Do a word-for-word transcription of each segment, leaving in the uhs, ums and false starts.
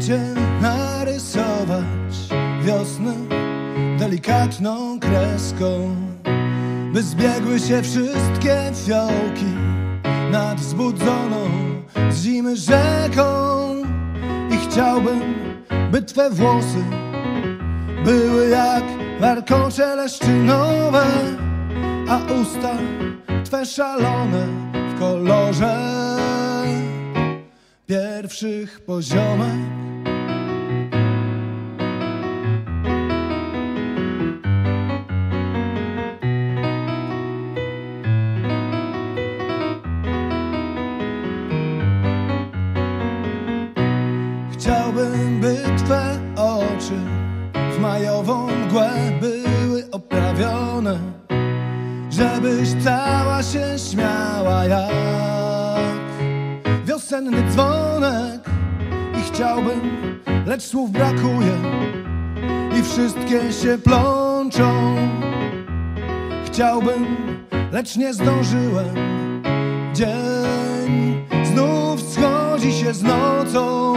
Cię narysować wiosnę delikatną kreską, by zbiegły się wszystkie fiołki nad wzbudzoną z zimy rzeką. I chciałbym, by Twe włosy były jak warkocze leszczynowe, a usta Twe szalone w kolorze pierwszych poziomek. Chciałbym, by Twe oczy w majową mgłę były oprawione, żebyś cała się śmiała jak wiosenny dzwonek. I chciałbym, lecz słów brakuje i wszystkie się plączą. Chciałbym, lecz nie zdążyłem. Dzień znów schodzi się z nocą.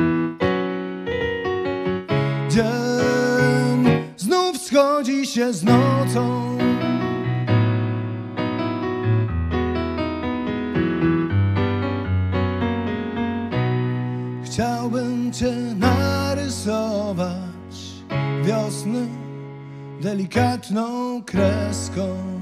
Dzień znów schodzi się z nocą. Chciałbym Cię narysować wiosnę delikatną kreską.